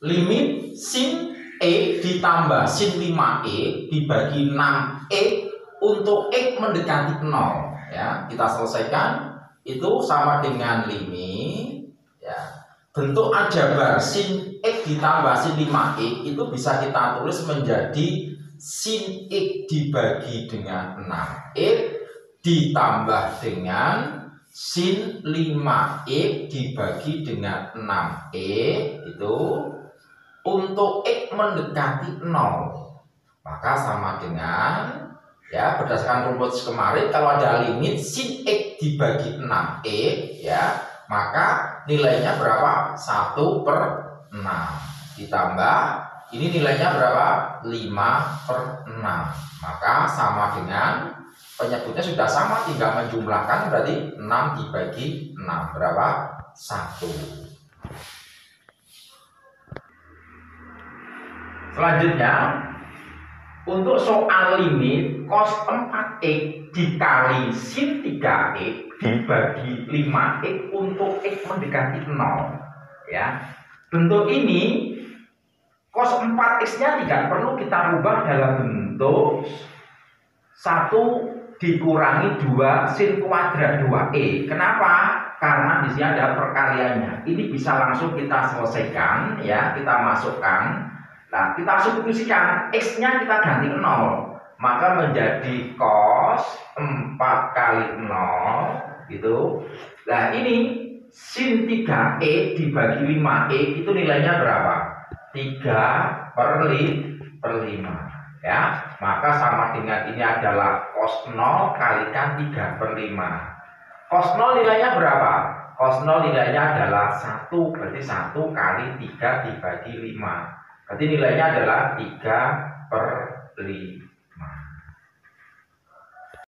limit sin E ditambah sin 5E dibagi 6E untuk X mendekati 0. Ya, kita selesaikan. Itu sama dengan limit, ya, bentuk aljabar sin X ditambah sin 5E itu bisa kita tulis menjadi sin X dibagi dengan 6X ditambah dengan sin 5E dibagi dengan 6E itu untuk X mendekati 0. Maka sama dengan, ya, berdasarkan rumus kemarin, kalau ada limit sin X dibagi 6E, ya, maka nilainya berapa? 1/6 ditambah ini nilainya berapa? 5/6. Maka sama dengan, penyebutnya sudah sama, tinggal menjumlahkan, berarti 6 dibagi 6 berapa? 1. Selanjutnya, untuk soal limit cos 4x dikali sin 3x dibagi 5x untuk X mendekati 0. Ya. Bentuk ini cos 4x-nya tidak perlu kita rubah dalam bentuk 1 dikurangi 2 sin kuadrat 2e. Kenapa? Karena di sini ada perkaliannya. Ini bisa langsung kita selesaikan, ya, kita masukkan. Nah, kita substitusikan, X-nya kita ganti 0, maka menjadi cos 4 kali 0 gitu. Nah, ini sin 3E dibagi 5E itu nilainya berapa? 3/5, ya. Maka sama dengan ini adalah cos 0 kalikan 3/5. Cos 0 nilainya berapa? Cos 0 nilainya adalah 1, berarti 1 kali 3 dibagi 5. Berarti nilainya adalah 3/5.